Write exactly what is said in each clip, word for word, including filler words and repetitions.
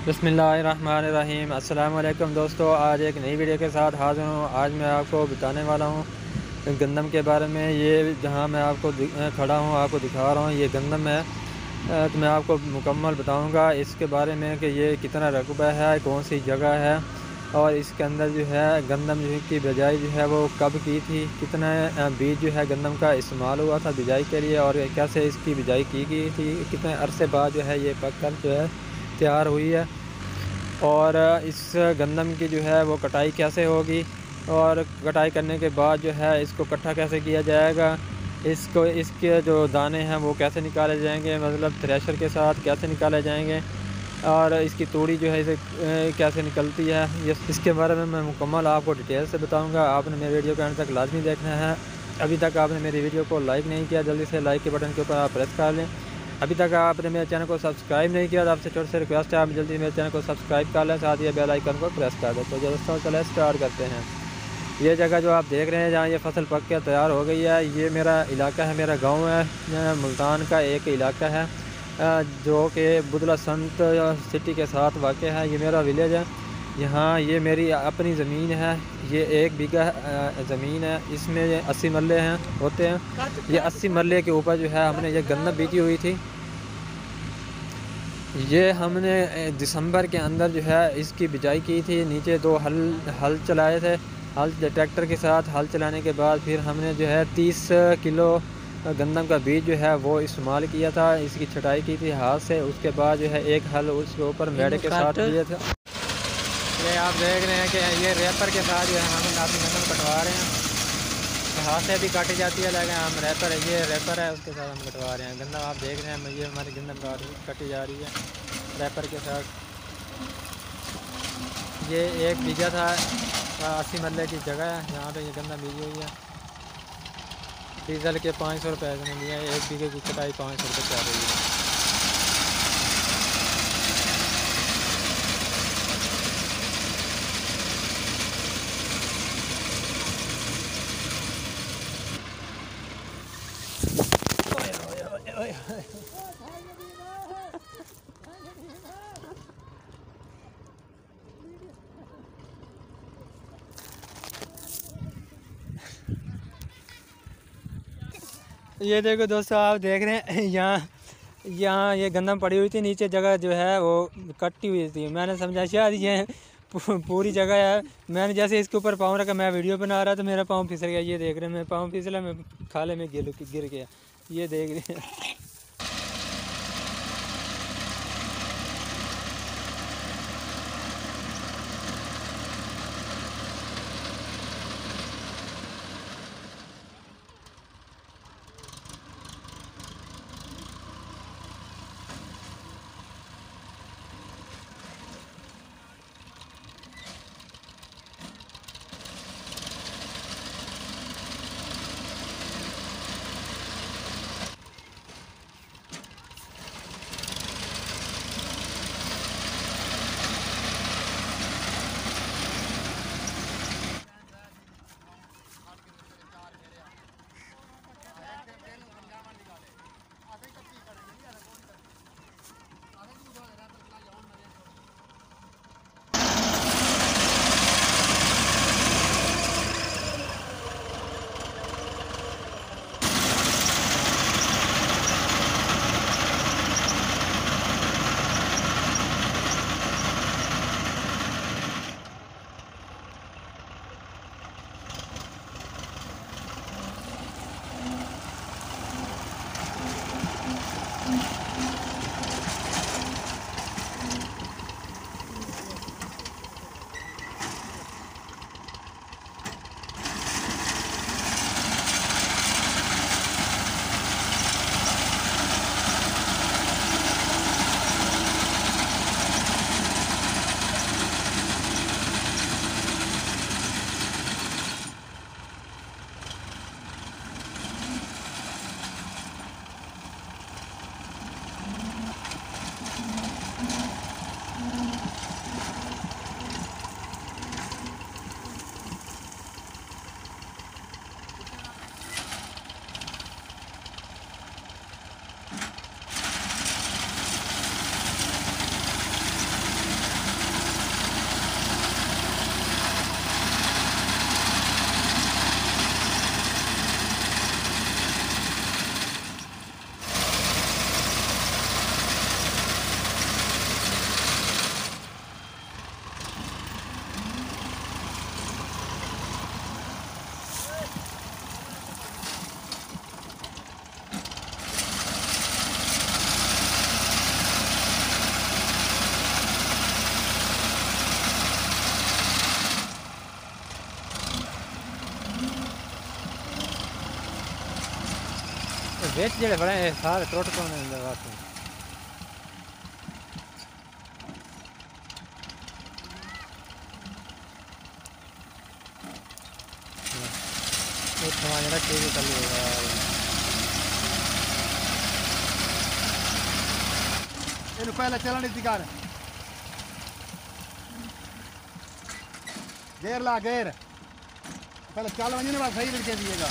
बिस्मिल्लाहिर्रहमानिर्रहीम। अस्सलाम वालेकुम दोस्तों, आज एक नई वीडियो के साथ हाज़िर हूँ। आज मैं आपको बताने वाला हूँ गंदम के बारे में। ये जहाँ मैं आपको खड़ा हूँ आपको दिखा रहा हूँ, ये गंदम है। तो मैं आपको मुकम्मल बताऊँगा इसके बारे में कि ये कितना रकबा है, कौन सी जगह है और इसके अंदर जो है गंदम जो की बिजाई जो है वो कब की थी, कितना बीज जो है गंदम का इस्तेमाल हुआ था बिजाई के लिए और कैसे इसकी बिजाई की गई थी, कितने अरसे बाद जो है ये पक कर जो है तैयार हुई है और इस गंदम की जो है वो कटाई कैसे होगी और कटाई करने के बाद जो है इसको इकट्ठा कैसे किया जाएगा, इसको इसके जो दाने हैं वो कैसे निकाले जाएंगे, मतलब थ्रेशर के साथ कैसे निकाले जाएंगे और इसकी तूड़ी जो है इसे कैसे निकलती है, ये इसके बारे में मैं मुकम्मल आपको डिटेल से बताऊंगा। आपने मेरे वीडियो के अंत तक लाजमी देखना है। अभी तक आपने मेरी वीडियो को लाइक नहीं किया, जल्दी से लाइक के बटन के ऊपर आप प्रेस कर लें। अभी तक आपने मेरे चैनल को सब्सक्राइब नहीं किया तो आपसे छोटे से रिक्वेस्ट है आप जल्दी मेरे चैनल को सब्सक्राइब कर लें, साथ ही बेल आइकन को प्रेस कर दें। तो दोस्तों चले स्टार्ट करते हैं। ये जगह जो आप देख रहे हैं जहाँ ये फसल पक के तैयार हो गई है, ये मेरा इलाका है, मेरा गांव है, मुल्तान का एक इलाका है जो कि बुदला संत सिटी के साथ वाक़ है। ये मेरा विलेज है। यहाँ ये मेरी अपनी ज़मीन है, ये एक बीघा ज़मीन है, इसमें अस्सी मरले हैं होते हैं। ये अस्सी मरले के ऊपर जो है हमने ये गन्ना बीजी हुई थी। ये हमने दिसंबर के अंदर जो है इसकी बिजाई की थी। नीचे दो हल हल चलाए थे, हल ट्रैक्टर के साथ हल चलाने के बाद फिर हमने जो है तीस किलो गंदम का बीज जो है वो इस्तेमाल किया था। इसकी छटाई की थी हाथ से, उसके बाद जो है एक हल उसके ऊपर मेड़े के साथ लिए थे। ये आप देख रहे हैं कि ये रैपर के साथ जो है हम अपनी गंदम कटवा रहे हैं। हाथ से भी काटी जाती है लेकिन हम रैपर है, ये रैपर है उसके साथ हम कटवा रहे हैं गंदम। आप देख रहे हैं ये हमारी गंदम काट कटी जा रही है रैपर के साथ। ये एक बीघा था, अस्सी मरले की जगह है जहाँ पे ये गंदम बीजी हुई है। डीजल के पाँच सौ रुपये ने लिया है, एक बीघे की कटाई पाँच सौ रुपये चल रही है। ये देखो दोस्तों, आप देख रहे हैं यहाँ यहाँ ये गंदम पड़ी हुई थी, नीचे जगह जो है वो कटी हुई थी। मैंने समझा शायद ये पूरी जगह है। मैंने जैसे इसके ऊपर पाँव रखा, मैं वीडियो बना रहा तो मेरा पाँव फिसल गया। ये देख रहे हैं मैं पाँव फिसला, मैं खाले में गिर गिर गया। ये देख रहे हैं। बेच जेड़े बड़े सारे टोट कौन है बात एक हमारा टीवी कर लिएगा ਇਹਨੂੰ ਪਹਿਲਾਂ ਚੱਲਣ ਦੀ ਕਰ ਗੇਰ ਲਾ ਗੇਰ ਪਹਿਲਾਂ ਚੱਲ ਵੰਜੇ ਨੇ ਬਸ ਸਹੀ ਰੜਕੇ ਦੀਏਗਾ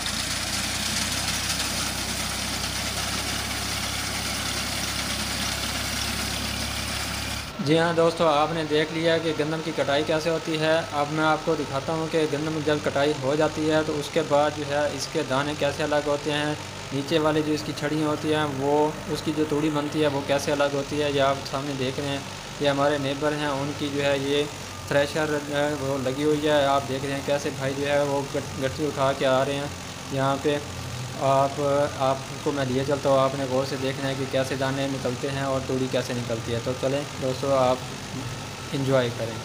जी हाँ दोस्तों, आपने देख लिया कि गंदम की कटाई कैसे होती है। अब मैं आपको दिखाता हूँ कि गंदम जब कटाई हो जाती है तो उसके बाद जो है इसके दाने कैसे अलग होते हैं, नीचे वाली जो इसकी छड़ियाँ होती हैं वो उसकी जो तूड़ी बनती है वो कैसे अलग होती है। ये आप सामने देख रहे हैं, ये हमारे नेबर हैं, उनकी जो है ये थ्रेशर वो लगी हुई है। आप देख रहे हैं कैसे भाई जो है वो गट्टी उठा के आ रहे हैं यहाँ पे। आप आपको मैं लिए चलता हूँ, आपने गौर से देखना है कि कैसे दाने निकलते हैं और तूड़ी कैसे निकलती है। तो चलें दोस्तों, आप इंजॉय करें।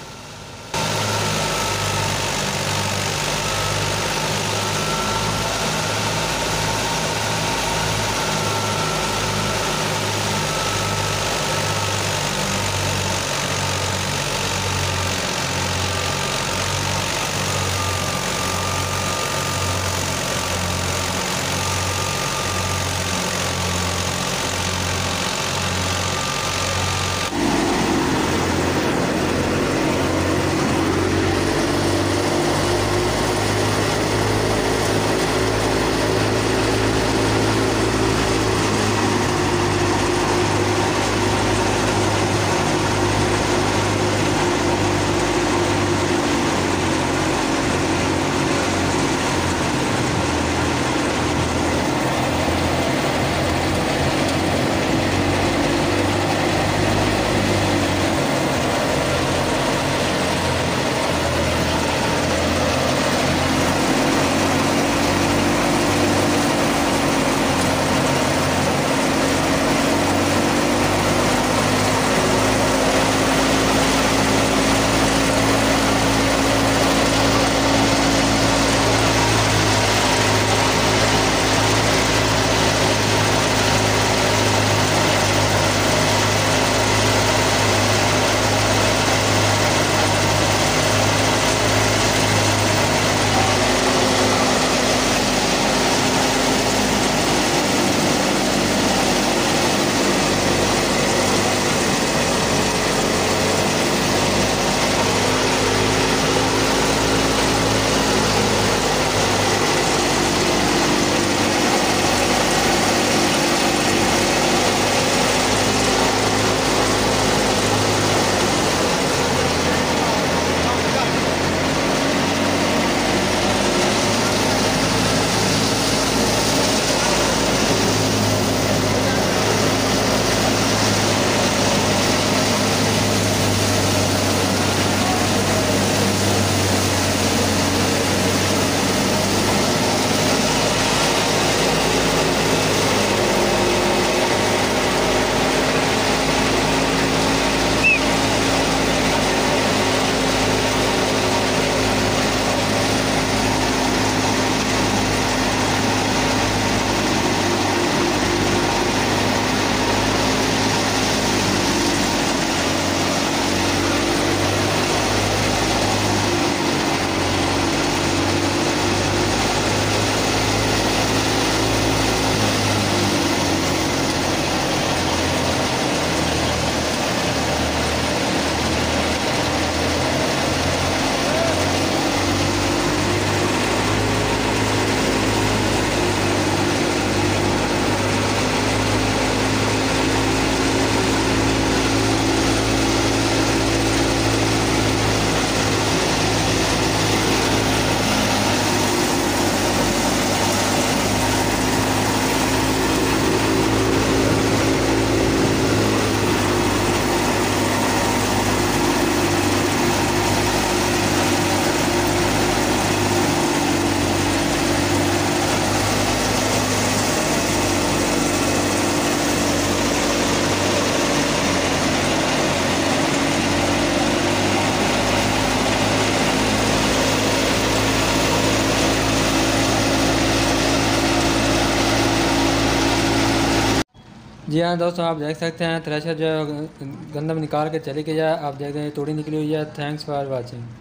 जी हाँ दोस्तों, आप देख सकते हैं थ्रेशर जो है गंदम निकाल के चली गई है। आप देख रहे हैं तोड़ी निकली हुई है। Thanks for watching.